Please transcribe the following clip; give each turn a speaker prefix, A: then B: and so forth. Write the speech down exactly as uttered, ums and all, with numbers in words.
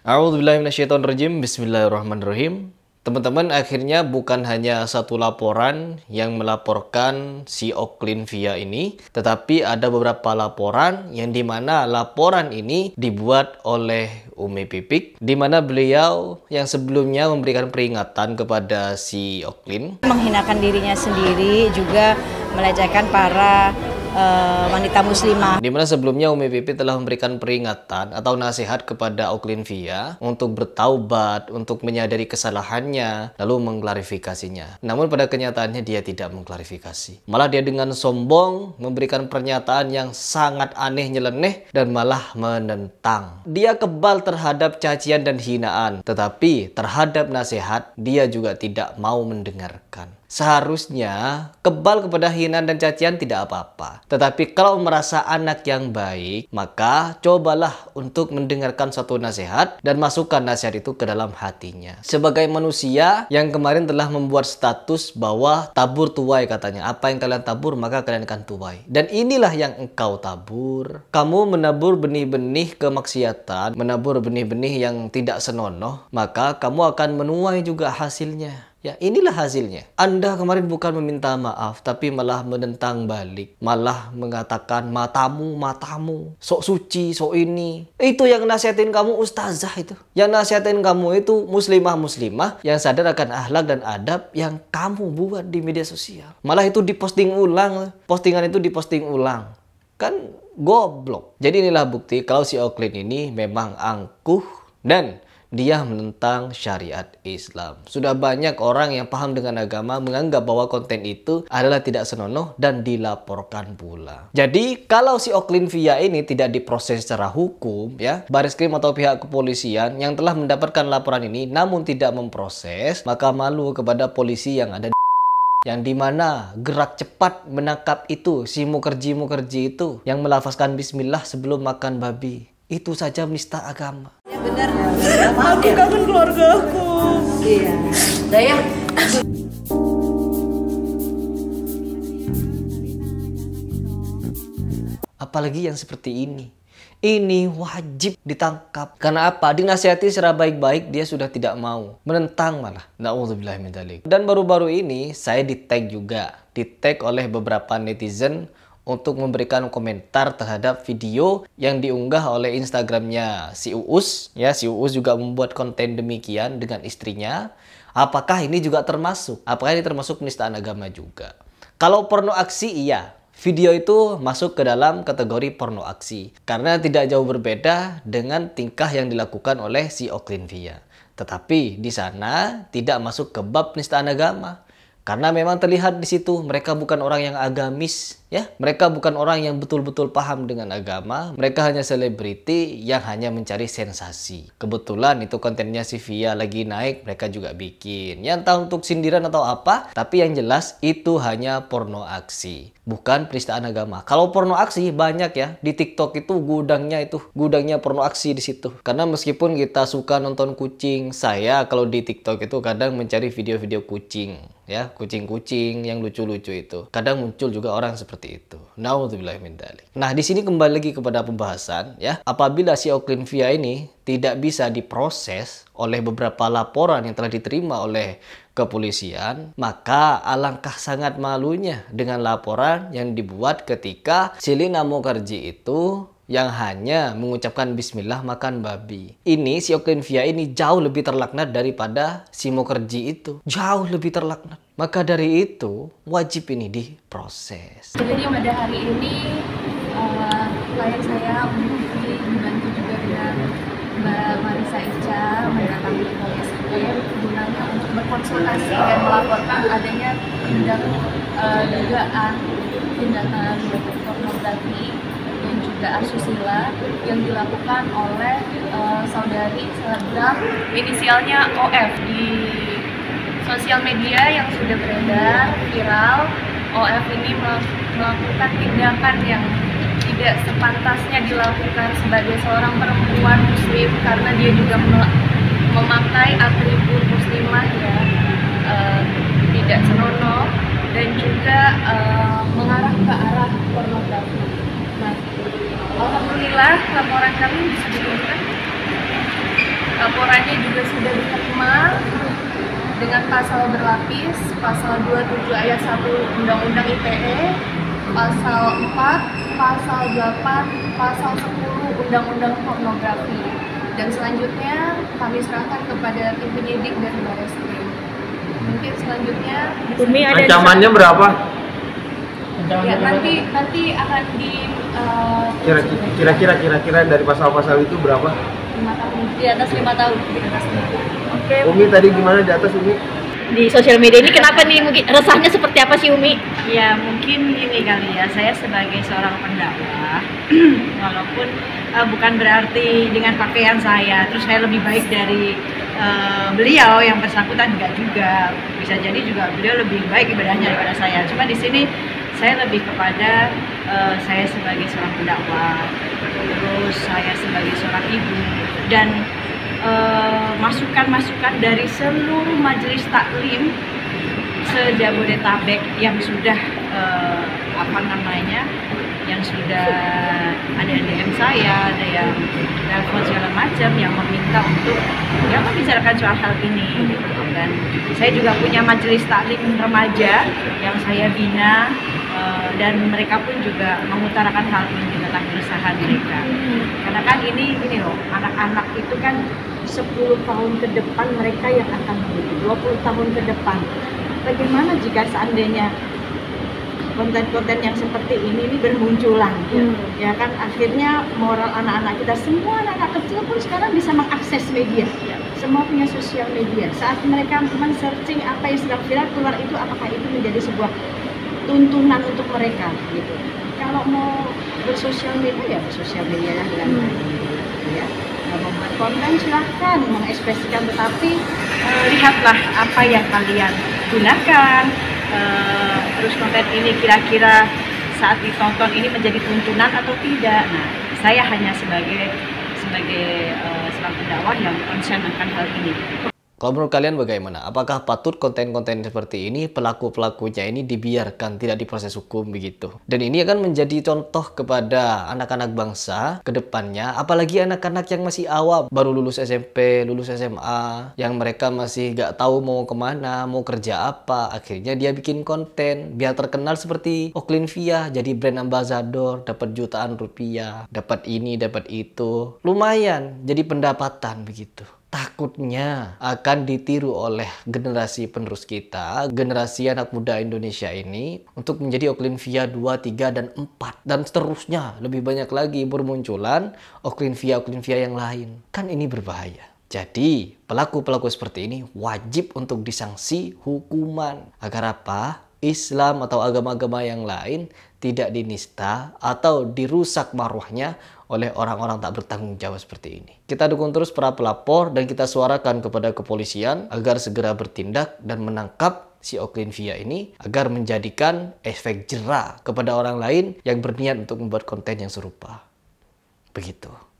A: A'udzubillahiminasyaitonirrajim. Bismillahirrahmanirrahim. Teman-teman, akhirnya bukan hanya satu laporan yang melaporkan si Oklin Via ini, tetapi ada beberapa laporan yang dimana laporan ini dibuat oleh Umi Pipik, di mana beliau yang sebelumnya memberikan peringatan kepada si Oklin,
B: menghinakan dirinya sendiri, juga melecehkan para uh, wanita muslimah.
A: Di mana sebelumnya Umi Pipik telah memberikan peringatan atau nasihat kepada Oklin Via untuk bertaubat, untuk menyadari kesalahannya, lalu mengklarifikasinya. Namun pada kenyataannya dia tidak mengklarifikasi. Malah dia dengan sombong memberikan pernyataan yang sangat aneh, nyeleneh, dan malah menentang. Dia kebal terhadap cacian dan hinaan, tetapi terhadap nasihat dia juga tidak mau mendengarkan. Seharusnya kebal kepada hinaan dan cacian tidak apa-apa. Tetapi kalau merasa anak yang baik, maka cobalah untuk mendengarkan satu nasihat dan masukkan nasihat itu ke dalam hatinya. Sebagai manusia yang kemarin telah membuat status bahwa tabur tuai katanya. Apa yang kalian tabur maka kalian akan tuai. Dan inilah yang engkau tabur. Kamu menabur benih-benih kemaksiatan, menabur benih-benih yang tidak senonoh, maka kamu akan menuai juga hasilnya. Ya, inilah hasilnya. Anda kemarin bukan meminta maaf, tapi malah menentang balik. Malah mengatakan matamu, matamu. Sok suci, sok ini. Itu yang nasihatin kamu ustazah itu. Yang nasihatin kamu itu muslimah-muslimah yang sadar akan akhlak dan adab yang kamu buat di media sosial. Malah itu diposting ulang. Postingan itu diposting ulang. Kan goblok. Jadi inilah bukti kalau si Oklin ini memang angkuh dan dia menentang syariat Islam. Sudah banyak orang yang paham dengan agama menganggap bahwa konten itu adalah tidak senonoh dan dilaporkan pula. Jadi kalau si Oklin Via ini tidak diproses secara hukum, ya, Bareskrim atau pihak kepolisian yang telah mendapatkan laporan ini namun tidak memproses, maka malu kepada polisi yang ada di yang dimana gerak cepat menangkap itu si mukerji-mukerji itu yang melafazkan bismillah sebelum makan babi. Itu saja menista agama.
B: Bener.
C: Aku kangen keluarga aku.
B: Iya. Daya.
A: Apalagi yang seperti ini. Ini wajib ditangkap. Karena apa? Dinasihati secara baik-baik dia sudah tidak mau. Menentang malah. Na'udzubillah min dzalik. Dan baru-baru ini saya di-tag juga. Di-tag oleh beberapa netizen untuk memberikan komentar terhadap video yang diunggah oleh Instagramnya si Uus. Ya, si Uus juga membuat konten demikian dengan istrinya. Apakah ini juga termasuk? Apakah ini termasuk penistaan agama juga? Kalau porno aksi, iya. Video itu masuk ke dalam kategori porno aksi. Karena tidak jauh berbeda dengan tingkah yang dilakukan oleh si Oklin Via. Tetapi di sana tidak masuk ke bab penistaan agama. Karena memang terlihat di situ mereka bukan orang yang agamis, ya. Mereka bukan orang yang betul-betul paham dengan agama. Mereka hanya selebriti yang hanya mencari sensasi. Kebetulan itu kontennya si Via lagi naik, mereka juga bikin. Ya entah untuk sindiran atau apa, tapi yang jelas itu hanya porno aksi, bukan penistaan agama. Kalau porno aksi banyak ya di TikTok itu gudangnya itu, gudangnya porno aksi di situ. Karena meskipun kita suka nonton kucing, saya kalau di TikTok itu kadang mencari video-video kucing, ya, kucing-kucing yang lucu-lucu itu. Kadang muncul juga orang seperti itu. Na'udzubillah min dzalik. Nah, di sini kembali lagi kepada pembahasan, ya. Apabila si Oklin Via ini tidak bisa diproses oleh beberapa laporan yang telah diterima oleh kepolisian, maka alangkah sangat malunya dengan laporan yang dibuat ketika si Lina Mukerji itu yang hanya mengucapkan bismillah makan babi. Ini si Oklin Via ini jauh lebih terlaknat daripada si Mukerji itu. Jauh lebih terlaknat. Maka dari itu wajib ini diproses.
C: Jadi pada hari ini uh, klien saya Umi dibantu juga dengan Mbak Marisa Ica mendatangi polisi gunanya untuk berkonsultasi dan melaporkan adanya tindak uh, dugaan tindakan pornografi dan juga asusila yang dilakukan oleh uh, saudari selebgram inisialnya O F di sosial media yang sudah beredar viral. O F ini melakukan tindakan yang tidak sepantasnya dilakukan sebagai seorang perempuan muslim karena dia juga memakai atribut muslimah ya, uh, tidak senonoh dan juga uh, mengarah ke arah pornografi. Nah, alhamdulillah laporan kami bisa diungkap Laporannya juga sudah diterima dengan pasal berlapis, pasal dua puluh tujuh ayat satu Undang-Undang I T E, pasal empat, pasal delapan, pasal sepuluh Undang-Undang Pornografi. Dan selanjutnya kami serahkan kepada tim penyidik dari Barreskrim. Mungkin selanjutnya
D: Umi ada
E: ancamannya berapa?
C: ya nanti nanti akan di uh,
E: Kira-kira kira-kira dari pasal-pasal itu berapa?
C: lima tahun.
B: Di atas lima tahun.
C: Di atas lima tahun.
D: Oke,
E: Umi tadi gimana di atas Umi?
D: di sosial media ini kenapa nih, mungkin resahnya seperti apa sih Umi?
B: Ya mungkin ini kali ya, saya sebagai seorang pendakwah walaupun uh, bukan berarti dengan pakaian saya terus saya lebih baik dari uh, beliau yang bersangkutan, enggak juga, bisa jadi juga beliau lebih baik ibadahnya daripada saya. Cuma di sini saya lebih kepada uh, saya sebagai seorang pendakwah, terus saya sebagai seorang ibu, dan masukan-masukan uh, dari seluruh majelis taklim se-Jabodetabek yang sudah uh, apa namanya yang sudah ada D M saya, ada yang telepon segala macam yang meminta untuk ya membicarakan soal hal ini gitu. Dan saya juga punya majelis taklim remaja yang saya bina, uh, dan mereka pun juga mengutarakan hal ini tentang keresahan mereka. Karena kan ini ini loh, anak-anak itu kan sepuluh tahun ke depan mereka yang akan hidup, dua puluh tahun ke depan. Bagaimana jika seandainya konten-konten yang seperti ini ini bermunculan, hmm. ya kan akhirnya moral anak-anak kita, semua anak-anak kecil pun sekarang bisa mengakses media, ya. Semua punya sosial media. Saat mereka men-searching apa yang sedang viral keluar itu, apakah itu menjadi sebuah tuntunan untuk mereka gitu. Kalau mau bersosial media ya bersosial media lah dengan baik, hmm. ya. Membuat konten silahkan mengekspresikan, tetapi uh, lihatlah apa yang kalian gunakan, uh, terus konten ini kira-kira saat ditonton ini menjadi tuntunan atau tidak. Nah, saya hanya sebagai sebagai uh, seorang pendakwah yang concern akan hal ini.
A: Kalau menurut kalian bagaimana? Apakah patut konten-konten seperti ini, pelaku-pelakunya ini dibiarkan, tidak diproses hukum begitu? Dan ini akan menjadi contoh kepada anak-anak bangsa ke depannya, apalagi anak-anak yang masih awam, baru lulus S M P, lulus S M A, yang mereka masih gak tahu mau kemana, mau kerja apa. Akhirnya dia bikin konten, biar terkenal seperti Oklin-Via, jadi brand ambassador, dapat jutaan rupiah, dapat ini, dapat itu. Lumayan, jadi pendapatan begitu. Takutnya akan ditiru oleh generasi penerus kita, generasi anak muda Indonesia ini, untuk menjadi Oklin-Via dua, tiga, dan empat. Dan seterusnya, lebih banyak lagi bermunculan Oklin-Via-Oklin-Via yang lain. Kan ini berbahaya. Jadi, pelaku-pelaku seperti ini wajib untuk disanksi hukuman. Agar apa? Islam atau agama-agama yang lain tidak dinista atau dirusak marwahnya oleh orang-orang tak bertanggung jawab seperti ini. Kita dukung terus para pelapor dan kita suarakan kepada kepolisian agar segera bertindak dan menangkap si Oklin-Via ini agar menjadikan efek jera kepada orang lain yang berniat untuk membuat konten yang serupa. Begitu.